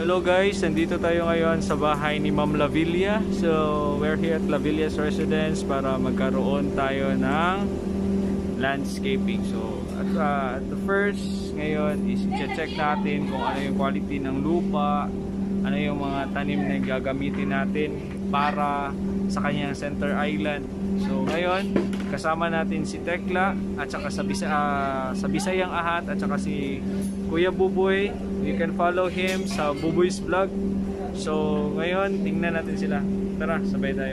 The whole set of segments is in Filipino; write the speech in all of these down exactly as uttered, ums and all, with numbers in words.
Hello guys, nandito tayo ngayon sa bahay ni Ma'am Lavilla. So, we're here at Lavilla's residence para magkaroon tayo ng landscaping. So, at, uh, at the first ngayon is i-check natin kung ano yung quality ng lupa, ano yung mga tanim na gagamitin natin para sa kanyang center island. So, ngayon, kasama natin si Tekla at saka sa, Bisa, uh, sa Bisayang Ahat at saka si Kuya Buboy. You can follow him sa Buboy's Vlog. So, ngayon, tingnan natin sila. Tara, sabay tayo.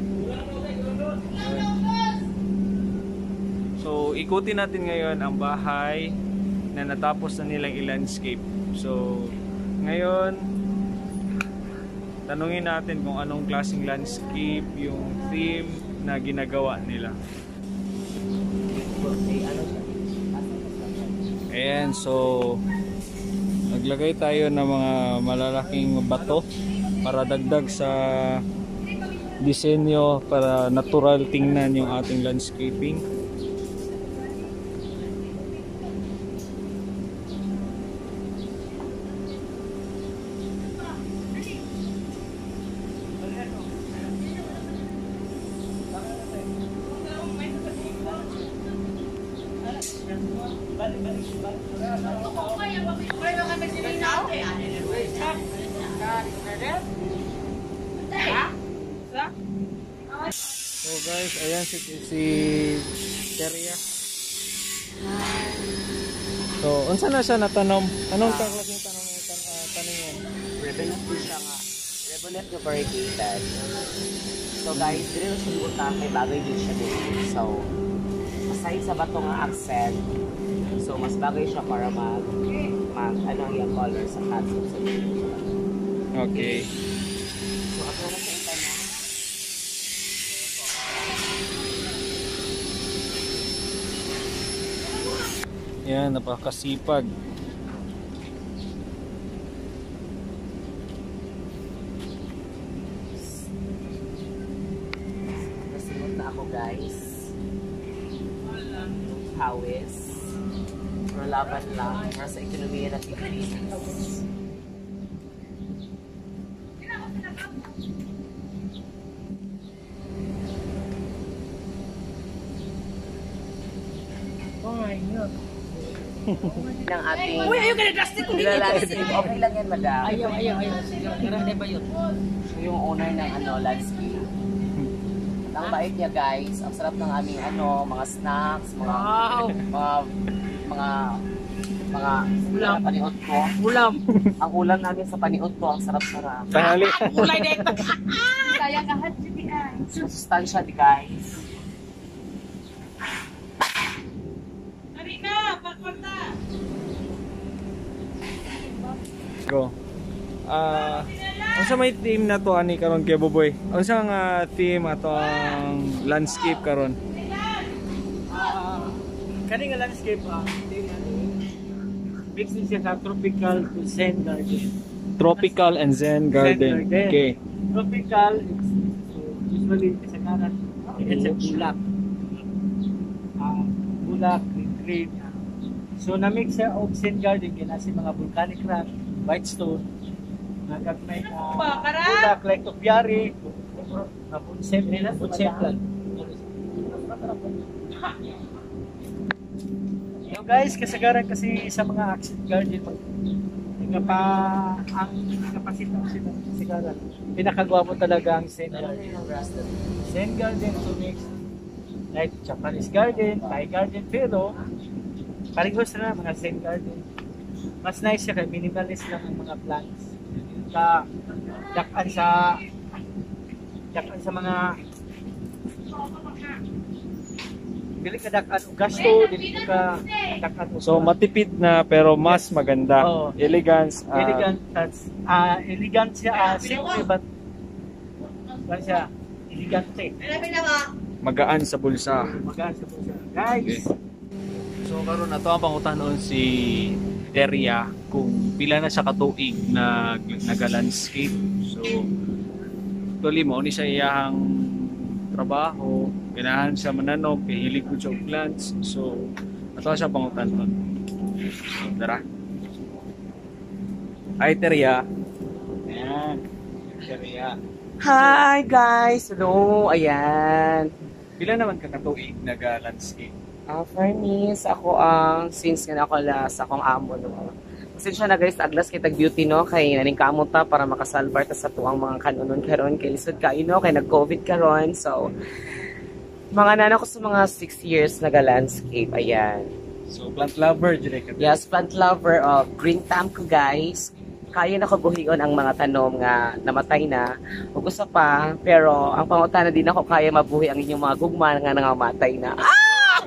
So, ikutin natin ngayon ang bahay na natapos na nilang i-landscape. So, ngayon, tanungin natin kung anong klaseng landscape, yung theme na ginagawa nila. Ayan, so naglagay tayo ng mga malalaking bato para dagdag sa disenyo, para natural tingnan yung ating landscaping. So guys, ayan si, si Teria. So, unsa na siya natanom? Anong uh, klaseng tanom ng tan uh, tanim yan? Revelant po siya nga. Revelant na variegated. So guys, dito na siya butang, may bagay din siya dito. So, aside sa bato nga accent, so mas bagay siya para mag, mag ano yung color sa catsup sa dito. Okay. So, ako na sa ita na. Yan, napakasipag. Nasimot na ako guys. Hawis. Pero laban lang. Para sa ekonomiya ng Pilipinas. Oh my God. Ng ating Uy, ayaw ka na drastic ko landscape. Okay lang yan, madam. Ayaw, ayaw, ayaw. Sige, ba yun? So, yung owner ng ano, landscape. Ang bait niya, guys. Ang sarap ng aming ano, mga snacks, mga Wow. mga mga mga Ulam. mga paniot ko. Ulam. Ang ulam namin sa paniot ko, ang sarap-sarap. Tanghali. Ulay na ito. Sayang lahat si ay. Sustansya, di guys. Go. Ah, uh, unsa may theme na to ani karon kay Buboy? Unsa nga theme ato ang landscape karon? Ah, kani nga landscape ah, mix din siya sa tropical to zen garden. Tropical and Zen Garden. Zen garden. Okay. Tropical, so usually sa kanan, it's a bulak. Ah, bulak, green, green. So na-mix siya og zen garden kaya nasi mga volcanic rock, white stone, nagagmay na bulak like topiary, na punsep nila, punsep lang. So guys, kasagaran kasi sa mga accent garden, nga pa ang kapasitang sila kasagaran. Pinakagwapo talaga ang zen garden. Zen garden to mix like Japanese garden, Thai garden, pero parehas na mga zen garden. Mas nice siya kay minimalist lang ang mga plants. Ka dakan sa dakan sa mga dili ka dakan og gasto, dili ka dakan og So matipid na pero mas maganda. Oo. Elegance. ah, elegant that's ah elegant siya, ah, simple but ano siya, elegante. magaan sa bulsa. Magaan sa puso. Guys, Okay. So karon ato ang pangutanon si Teria kung pila na siya katuig na naga-landscape. So actually mo ni sa iyang trabaho, ganahan siya mananog, kay hilig ko siya og plants. So ato siya pangutanon. So, tara. Hi Teria. Teria. Hi guys! Hello! Ayan. Pila naman ka katuig nag-landscape? Uh, Fernis, ako ang, since nga ako last, akong amo no. Pasensya na guys, aglas kay tag beauty no, kay naning kamot ta para makasalbar ta sa tuang mga kanunon karon kay lisod kayo no, kay nag-COVID karon. So, mga nana ko sa mga six years naga-landscape, ayan. So, plant lover, dyan ka. Yes, plant lover of green thumb ko guys. Kaya na ko buhigon ang mga tanom nga namatay na. Ug usa pa, pero ang pangutana din ako kaya mabuhi ang inyong mga gugma nga nangamatay na. Ah!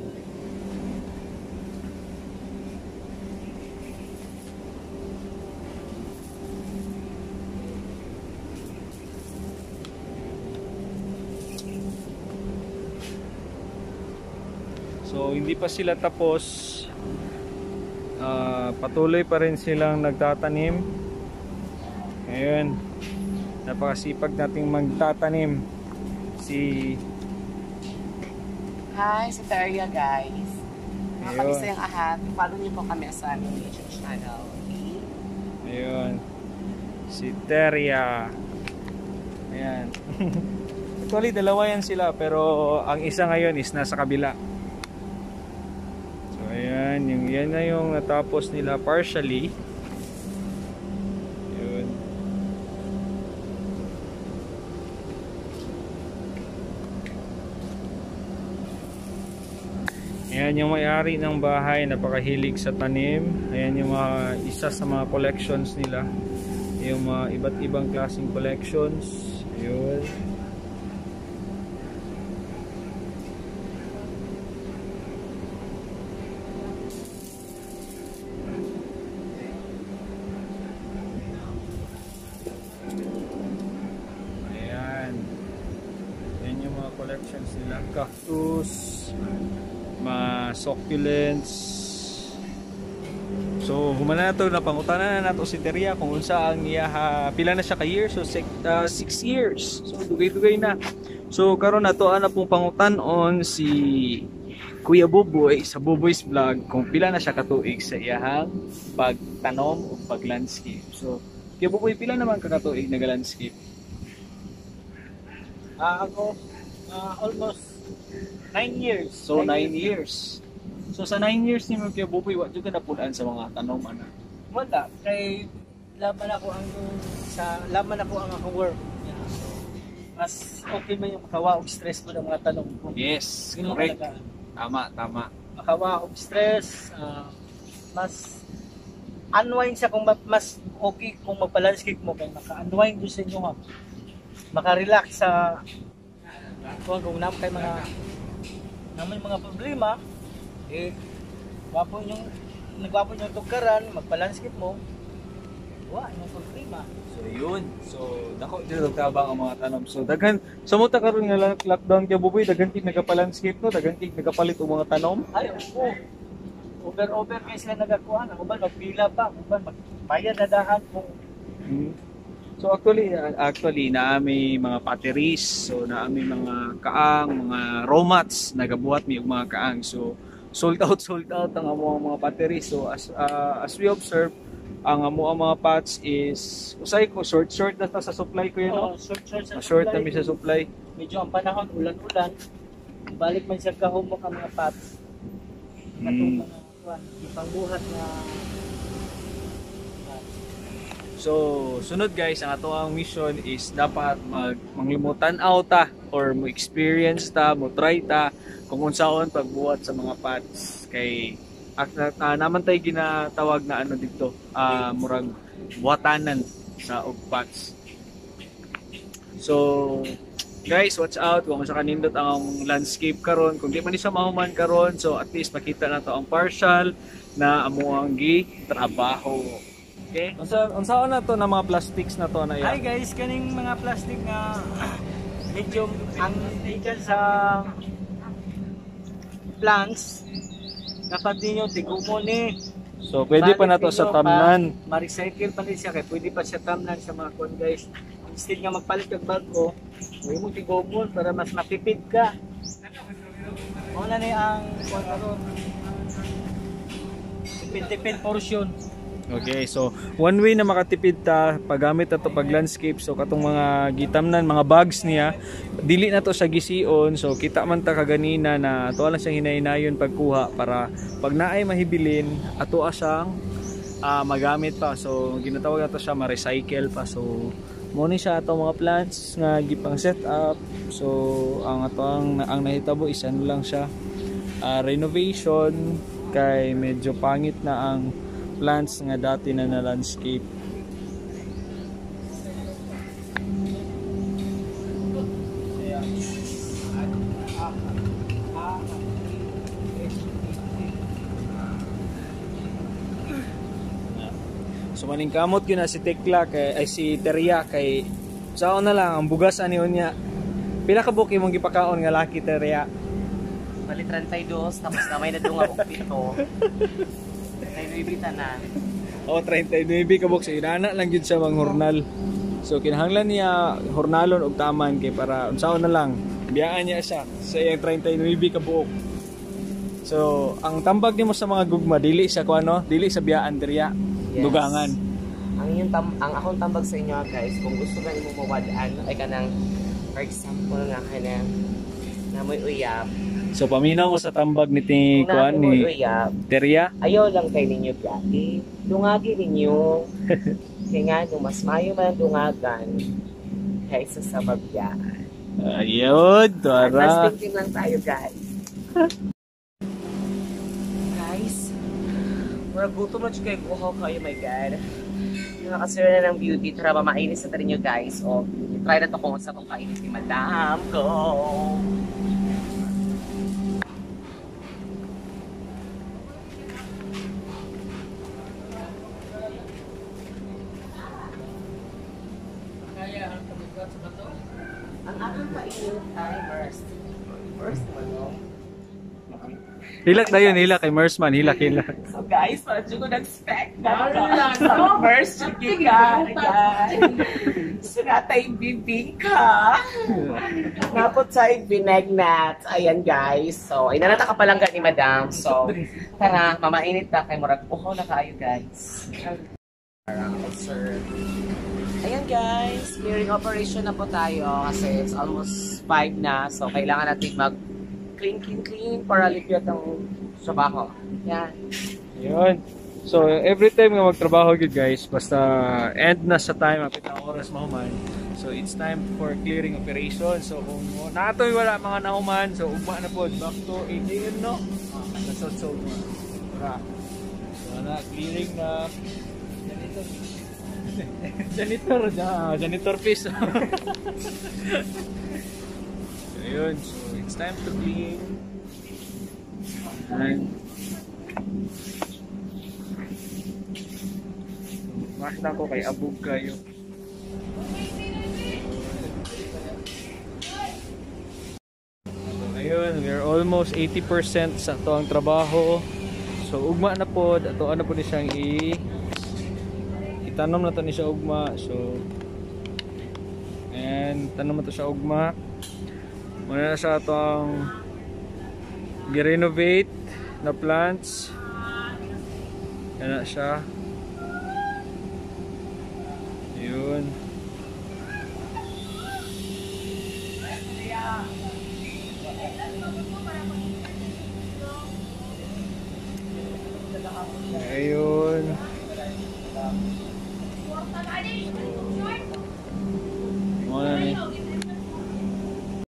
So, hindi pa sila tapos. Uh, patuloy pa rin silang nagtatanim. Ngayon, napakasipag nating magtatanim. Si... Hi, sa Teria guys. Mga Ayun. kamisayang ahat, follow niyo po kami sa aming YouTube channel. Okay? Ayun. Si Teria. Ayan. Actually, dalawa yan sila. Pero ang isa ngayon is nasa kabila. Ayan, yung, yan na yung natapos nila partially. Yun. Ayan yung may-ari ng bahay, napakahilig sa tanim. Ayan yung mga isa sa mga collections nila. Yung mga iba't ibang klaseng collections. Ayun. Collections nila, cactus, mga succulents. So humana na to, napangutanan na nato si Teria kung unsa ang iya ha, pila na siya ka years, so six, uh, six years, so dugay-dugay na. So karon na to ana pong pangutan-on si Kuya Buboy sa Buboy's Vlog kung pila na siya katuig sa iyahang pagtanom o pag-landscape. So Kuya Buboy, pila naman ka katuig nag-landscape? Ah, ako Uh, almost nine years. So nine years. So sa nine years ni mo kay Buboy, wa jud ka napulaan sa mga tanom ana. Wala kay laban ako ang sa laban ako ang akong work. Yeah. So, mas okay man yung makawa og stress mo ng mga tanong ko. Yes, Yun ang correct. talaga. Tama, tama. Makawa og stress, uh, mas unwind siya kung ma- mas okay kung magpa-landscape mo kay maka-unwind jud sa inyo ha. Maka-relax sa kung kung nam kay mga naman mga problema eh wapo yung nagwapo yung tugkaran magpa-landscape mo wa yung problema. So yun. So dako dito tabang ang mga tanom. So daghan sa mo ta karon nga lockdown kay Buboy, daghan tig nagapa-landscape no, daghan tig nagapalit og mga tanom. Ay oo. Over over kay sila nagakuha na uban magpila pa uban magbayad na dahan kung Hmm. So actually actually na may mga batteries, so na may mga kaang, mga romats nagabuhat mi og mga kaang. So sold out sold out ang amo mga batteries. So as uh, as we observe, ang amo ang mga pots is usay ko short short na ta sa supply ko yun no. oh, short short sa Short na supply. mi sa supply. Medyo ang panahon ulan-ulan. Balik man siya kahumok ang mga pots. Katong Mm. mga kuan, ipangbuhat na So, sunod guys, ang ato ang mission is dapat mag manglimutan out ta or mo experience ta, mo try ta kung unsaon pagbuhat sa mga pots kay uh, uh, naman tay ginatawag na ano dito, uh, murag buhatanan sa og pots. So, guys, watch out kung sa kanindot ang landscape karon, kung di man isa mahuman karon, so at least makita na to ang partial na amo ang gi trabaho. Okay. Unsa unsaon na to na mga plastics na to na Hi iya? guys, kaning mga plastic nga medyo ang ikan sa plants dapat ninyo tigumo ni. So pwede pa na to sa tamnan. Ma-recycle pa rin siya kay pwede pa siya tamnan sa mga kon guys. Instead nga magpalit kag bago, huwag mo tigumon para mas matipid ka. Mo na ni ang kon karon. Tipid-tipid portion. Okay, so one way na makatipid ta paggamit ato pag landscape, so katong mga gitamnan mga bags niya dili na to sa gision, so kita man ta kaganina na ato lang siyang hinay-hinayon pagkuha para pag naay mahibilin ato asang uh, magamit pa, so ginatawag nato siya ma-recycle pa. So mo ni siya ato mga plants nga gipang set up. So ang ato ang, ang nahitabo is ano lang siya, uh, renovation kay medyo pangit na ang plants nga dati na na landscape. So maning kamot yun na si Tekla kay ay si Teria kay saon na lang ang bugas ani unya. Pila ka buki mong gipakaon nga laki Teria? Bali thirty-two tapos na may nadunga og pito. Na. Oh, thirty-nine ka box. Inana lang yun siya mga hornal. So kinahanglan niya hornalon og taman kay para unsaon na lang biyaan niya siya sa iyang thirty-nine ka buok. So ang tambag nimo sa mga gugma dili sa kuano, dili sa biyaan diriya. Yes. Dugangan. Ang inyong tam ang akong tambag sa inyo guys, kung gusto ka nimo mawad-an ay kanang for example nga kanang namoy uyab. So paminaw ko sa tambag ni ti kuan ni Teria. Ayaw lang kay ninyo gati. Dungagi ninyo. Kaya nga no, mas mayo man dungagan kaysa sa mabiyaan. Ayun, tara. Mas thinking lang tayo guys. Guys, mura gutom na kayo buhaw kayo, my god. Nakasira na ng beauty. Tara, mamainis na tayo nyo guys. O, try na to kung sa kung kainis ni Madam. Go! Ang aking painit ay first. First mo, hilak na yun, hilak kay Mersman, hilak, hilak. so guys, parang dyan ko nag-spec na so, first, chicken ka. So, natay bibingka. Napot sa binagnat. Ayan guys. So, inanata ka palang ni Madam. So, tara, mamainit na kay Murag. Uho na kayo guys. Parang observe. Ayan guys, clearing operation na po tayo kasi it's almost five na. So, kailangan natin mag clean, clean, clean para lipiat ang trabaho. Yan. Yun. So, every time nga magtrabaho yun guys, basta end na sa time, apit na oras mahuman. So, it's time for clearing operation. So, kung natoy wala mga nahuman, so, ugma na po, back to eight A M no? Nasot-sot mo. Tara. So, na, clearing na. Janitor. Janitor, janitor piece. So, yun. So, it's time to clean. And makita ko kay abog kayo. So ayun, we're almost eighty percent sa to ang trabaho. So ugma na po, ato ano po ni siyang i itanom na to ni siya ugma. So and tanom na to siya ugma. Muna na siya itong gi-renovate na plants. Yan na siya. Yun. Ayun. So,